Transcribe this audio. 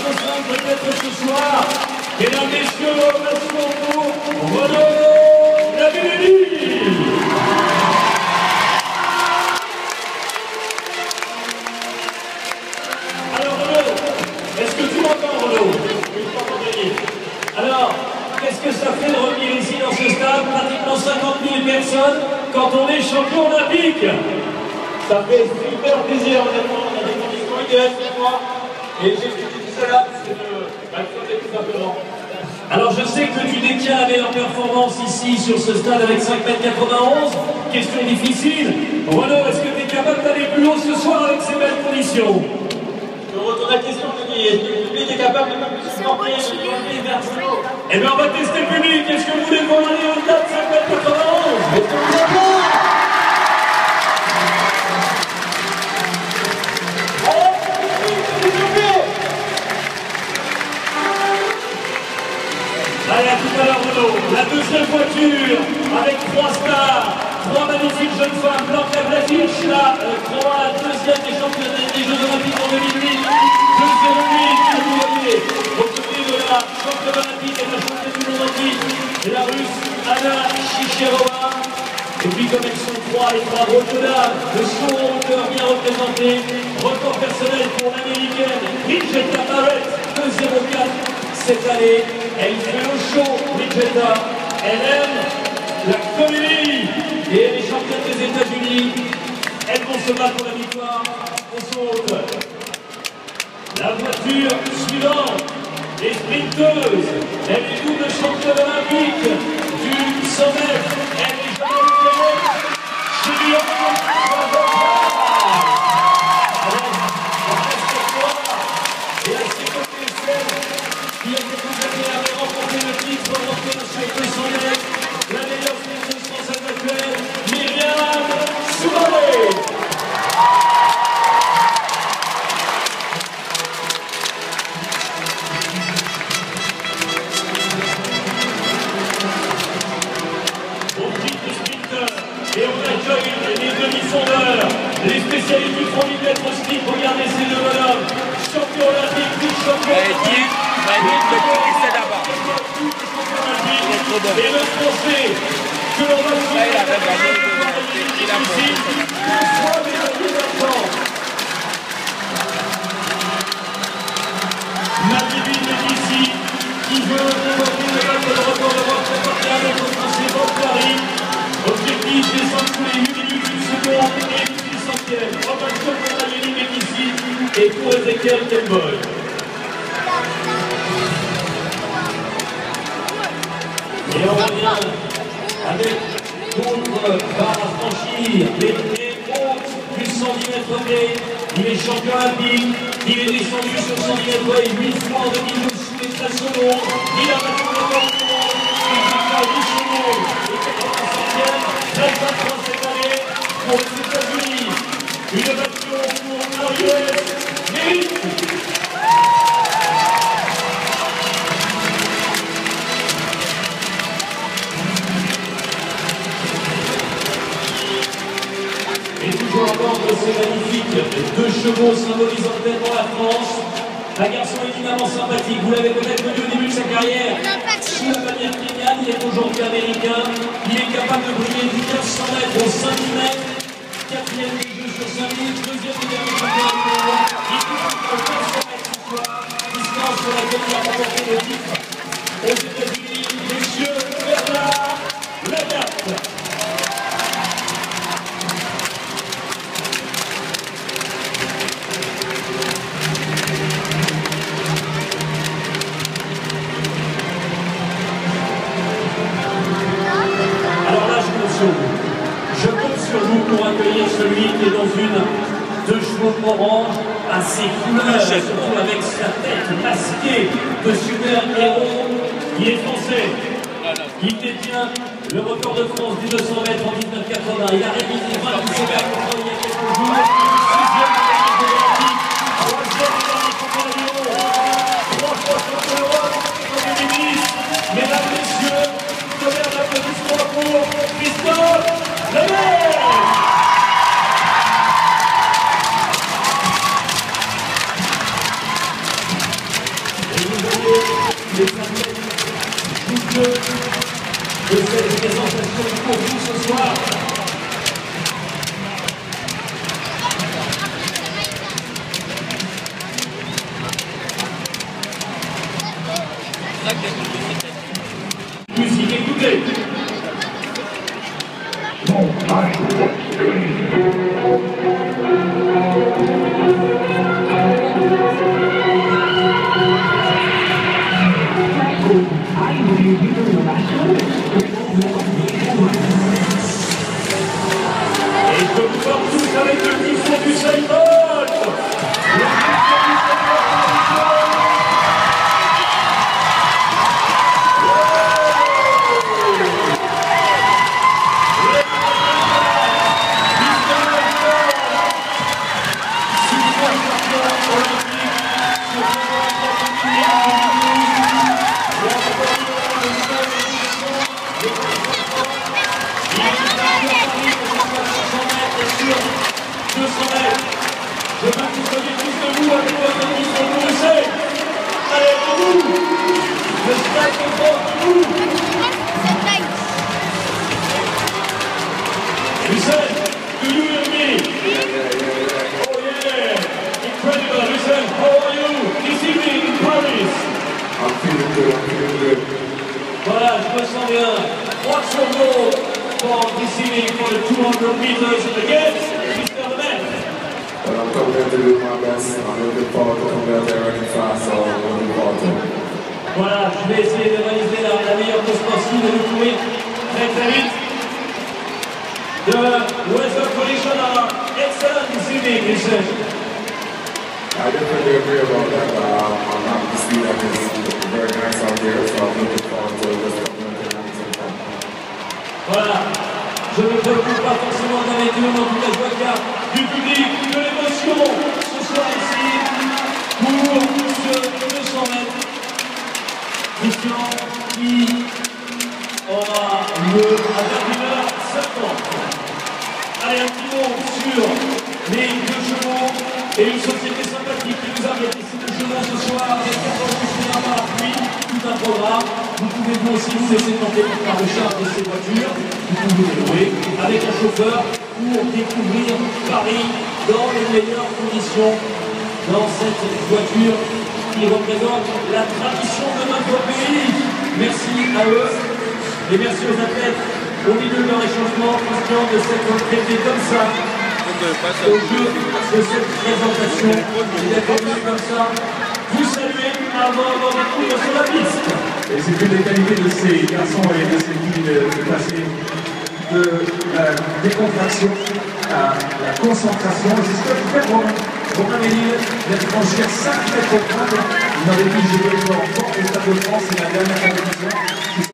enceinte peut-être ce soir. Mesdames, messieurs, merci pour Renaud Lavillenie. Alors Renaud, est-ce que tu m'entends Renaud? Oui, je t'entends bien. Alors, qu'est-ce que ça fait de revenir ici dans ce stade, pratiquement 50 000 personnes, quand on est champion olympique? Ça fait super plaisir, honnêtement, on a des conditions idéales pour moi. Et j'ai fait tout cela, c'est de m'accepter tout simplement. Alors je sais que tu détiens la meilleure performance ici sur ce stade avec 5,91 m. Question difficile. Renaud, est-ce que tu es capable d'aller plus haut ce soir avec ces belles conditions? Je retourne la question, Denis. Est-ce que le public est capable de me supporter vers plus haut? Eh bien on va tester le public. Est-ce que vous voulez voir aller au-delà de 5,91 m? Est-ce que vous êtes là? Allez, à tout à l'heure, Renaud. La deuxième voiture avec 3 stars, 3 magnifiques jeunes femmes. Blanc lève l'affiche, la deuxième des championnats des Jeux Olympiques en 2008. 2,08, que vous voyez, au côté de la championne olympique et de la championne du monde entier, la russe Anna Chicherova. Et puis, comme elles sont 3 et 3 rotodames, le saut en hauteur bien représenté. Record personnel pour l'américaine Bridgetta Barrett, 2,04 cette année. Elle fait le show, Bridgetta. Elle aime la comédie et elle est championne des États-Unis. Elles vont se battre pour la victoire. On saute. La voiture suivante, les sprinteuses. Elle est double championne olympique du 100 mètres. Elle est jamais Julien et à ses côtés, celle qui a été remporté le titre européen sur 200 mètres, la meilleure sprinteuse française actuelle, Myriam Soumaré. Au titre de sprinter, et on accueille les demi-fondeurs, les spécialistes du 3000 mètres au slip. Regardez ces deux bonhommes, champion olympique, champion olympique. Et le français que l'on va suivre ici, soit médaillé d'argent. Nadine est ici, qui veut remporter le record de votre partenaire avec le français Bob Paris. Objectif descendre tous les 8 minutes, 1 seconde et 1 centième. Robinson Nadine est ici et pour Ezekiel Temboy. Et on revient avec d'autres barres à franchir, les hautes du 110 mètres clés. Il est champion olympique, il est descendu sur 110 mètres 8 fois en 2012 sous les 13 secondes. Il a battu le record du monde, il a 8 secondes et 85e, 13-23 cette année pour les États-Unis. Une ovation pour Ariel Mérite. C'est magnifique, 2 chevaux symbolisant tellement la France. Un garçon évidemment sympathique, vous l'avez peut-être connu au début de sa carrière. Sous la bannière kenyane, il est aujourd'hui américain. Il est capable de briller du 400 mètres au 5000 mètres. 4e des Jeux sur 5000, 2e des derniers championnats du monde. Il touche au 400 mètres ce soir, distance sur laquelle il a remporté le titre aux États-Unis. Messieurs, Bernard Lagarde. Je compte sur vous pour accueillir celui qui est dans une de chevaux orange à ses couleurs, surtout avec sa tête masquée de super-héros. Il est français. Il détient le record de France du 200 mètres en 1980. Il a réalisé 20 super contrôles il y a quelques jours. 6e de l'Olympique, 3e de la championnat du monde, 3 fois champion d'Europe, premier ministre. Mesdames, messieurs, tonnerre d'applaudissements pour Christophe Lemaire. jeu de cette présentation pour vous ce soir. Musique, écoutez. Et je vous forme tous avec le tifo du Seinfeld. Je veux que vous soyez tous debout avec votre mission pour essayer. Allez, debout. Le stade est fort, debout. Listen, do you hear me? Oh yeah, incredible. Listen, how are you this evening in Paris? I'm feeling good, I'm feeling good. Voilà, je me sens bien. What's your goal for this evening for the 200 meters of the games, Mr. Lemaitre? Well, I'm coming there to do my best. I'm looking forward to coming out there running fast, so I'm looking forward to it. Voilà, je vais essayer de réaliser la meilleure course possible et de courir très très vite. The weather conditions are excellent this evening, listen. I definitely agree about that. I'm happy to see that it's very nice out there, so I'm looking forward to just coming out there and having some fun. Voilà, je ne me préoccupe pas forcément d'un météo, mais en tout cas je vois qu'il y a du public, de l'émotion ce soir ici pour ce 200 mètres. Christian qui aura lieu à 21h50. Allez, un petit mot sur les deux chevaux et une société sympathique qui nous a fait ici deux chevaux ce soir avec 14 chevaux par la pluie, tout un programme. Vous pouvez vous aussi vous laisser tenter par le charge de ces voitures. Vous pouvez les louer avec un chauffeur pour découvrir Paris dans les meilleures conditions dans cette voiture qui représente la tradition de notre pays. Merci à eux et merci aux athlètes au milieu de leur échauffement, Christian, de s'être traité comme ça au jeu de cette présentation, d'être venu comme ça, vous saluez avant de courir sur la piste. Et c'est une des qualités de ces garçons et de ces filles de passer de la décontraction à la concentration. C'est ce que fait Romain Ménil d'être franchir 5 mètres au point. Il aurait dit j'ai eu le fort au Stade de France, c'est la dernière compétition.